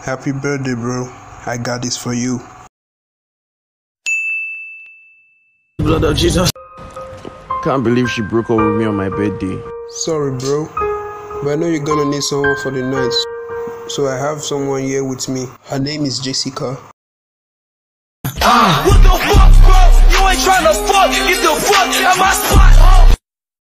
Happy birthday, bro. I got this for you. Blood of Jesus. Can't believe she broke up with me on my birthday. Sorry, bro. But I know you're gonna need someone for the night. So I have someone here with me. Her name is Jessica. What the fuck, bro? You ain't tryna fuck. Get the fuck out my spot.